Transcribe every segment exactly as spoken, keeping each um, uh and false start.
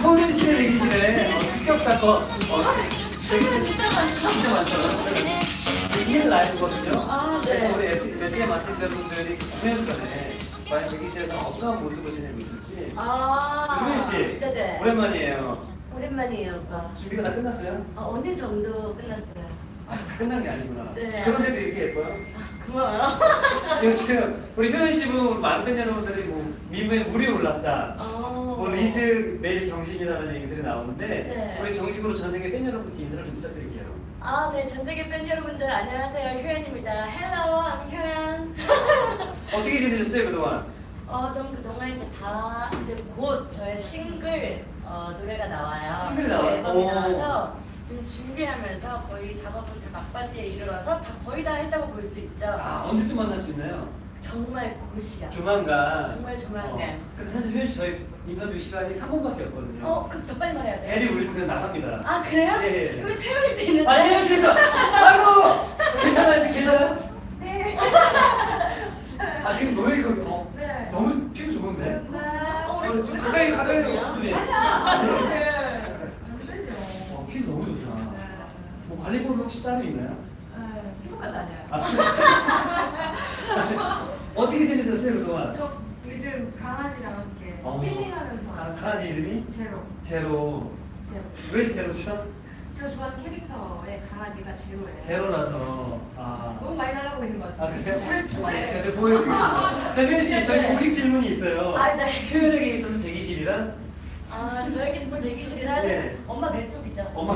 소윤씨의 대기실에 어, 습격 사건. 어, 되게 진짜 많죠. 진짜 많죠. 이일 라이브거든요. 아, 네. 그래서 우리 에스엠 아티스트 여러분들이 공연 전에 과연 대기실에서 어떤 모습을 지내고 있을지. 아, 소윤씨, 네네. 오랜만이에요. 오랜만이에요, 오빠. 준비가 다 끝났어요? 아, 언니 정도 끝났어요. 아직 끝난 게 아니구나. 네. 그런데도 이렇게 예뻐요? 고마워요. 요즘 우리 효연 씨 분 많은 팬 여러분들이 뭐 미모에 물이 올랐다. 어. 뭐 리즈 매일 경신이라는 얘기들이 나오는데 네. 우리 정식으로 전 세계 팬 여러분께 인사를 좀 부탁드릴게요. 아, 네. 전 세계 팬 여러분들 안녕하세요. 효연입니다. Hello, I'm 효연. 어떻게 지내셨어요 그동안? 어, 좀 그동안 이제 다 이제 곧 저의 싱글 어, 노래가 나와요. 싱글이 나와요? 앨범이 오. 나와서 지금 준비하면서 거의 작업은 다 막바지에 이르러서 다 거의 다 했다고 볼 수 있죠. 아 언제쯤 만날 수 있나요? 정말 곧이야. 조만간. 정말 조만간. 어, 근데 사실 효연 씨 저희 인터뷰 시간이 삼 분밖에 없거든요. 어, 그럼 더 빨리 말해야 돼. 대리 울리면 그냥 나갑니다. 아, 그래요? 예, 예. 여기 태연이도 있는데. 아 효연 씨에서 아이고 괜찮아요 지금 괜찮아요? 네. 아 지금 노래 이거 어, 네. 너무 피부 좋은데? 네. 어, 어, 우리 좀 가까이 가까이 목소리. 네. 어, 피부 너무 좋다. 뭐 관리법이 혹시 따로 있나요? 피부가 다녀요. 아, 어떻게 지내셨어요 그동안? 저 요즘 강아지랑 함께 어. 힐링하면서 아, 강아지 이름이? 제로. 제로. 제로. 왜 제로죠? 제가 좋아하는 캐릭터의 강아지가 제로예요. 제로라서. 아, 너무 많이 나가고 있는 것 같아요. 아 그래요? 제가 좀 보여드리겠습니다. 자, 효연 씨, 저희 공식 질문이 있어요. 아, 네. 효연에게 있어서 대기실이란? 아, 저에게 있어서 대기실이란 네. 엄마 뱃속이죠. 엄마.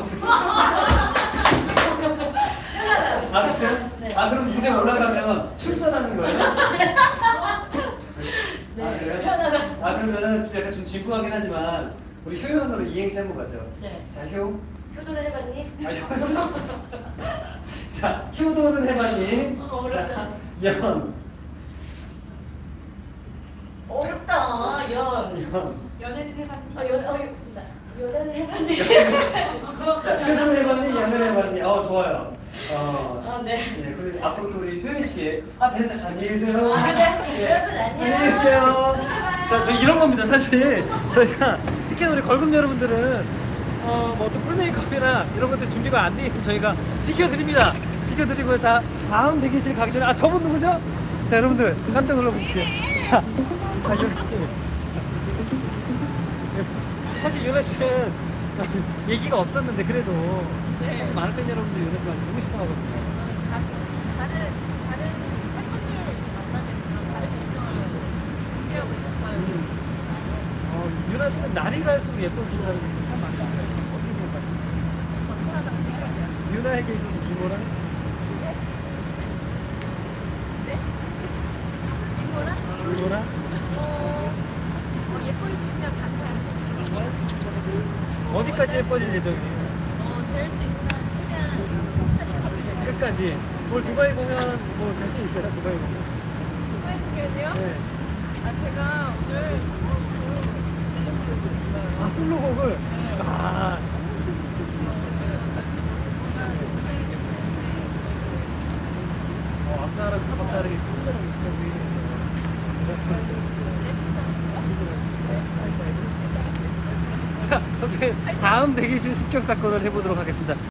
아, 그래요? 네. 아, 그럼 무대 올라가면 출산하는 거예요? 네. 아, 그래요? 편하다. 아, 그러면은 좀 약간 좀 진부하긴 하지만 우리 효연으로 이행시 한번 가죠. 네. 자, 효. 효도를 해봤니? 아, 효. 자, 효도는 해봤니? 어, 어렵다. 자, 연. 어렵다. 연. 연. 연애는 해봤니? 어, 연, 어, 나 연애는 해봤니? 자, 효도는 해봤니? 연을 해봤니? 어, 좋아요. 어. 아, 네. 네, 그리고 앞으로 또 우리 효연 씨. 아, 됐네. 안녕히 계세요. 아, 네. 예. 여러분, 안녕. 안녕히 계세요. 자, 저 이런 겁니다. 사실 저희가 특히 우리 걸금 여러분들은 어, 뭐 어떤 풀메이크업이나 이런 것들 준비가 안 돼 있으면 저희가 지켜드립니다. 지켜드리고요. 자, 다음 대기실 가기 전에 아, 저분 누구죠? 자, 여러분들 깜짝 놀라보십시오. 자, 자, 유나 씨. 사실 유나 씨는 얘기가 없었는데 그래도 네. 많은 팬 여러분들이 유나 씨 많이 보고 싶어 하거든요. 다른 다른 다른 팬분들을 이제 만나면 그런 다른 일정을 준비하고 있어서 어, 유나 씨는 날이 갈수록 예뻐지신다는 게 참 많아요. 어떻게 생각하세요? 어떡하다고 생각해요? 유나에게 있어서 김호랑? 네? 이거랑 김호랑? 어, 어, 예뻐해 주시면 감사합니다. 어디까지 예뻐질 예정이에요? 어, 될 수 있는 한 최대한 사진 끝까지. 오늘 두바이 공연 뭐 자신 있어요? 두바이 공연? 두바이 공연이요? 네. 아 제가 오늘 아 솔로곡을? 네. 아. 어, 아까랑 사뭇 다르게 친절하게 자, 다음 대기실 습격 사건을 해보도록 하겠습니다.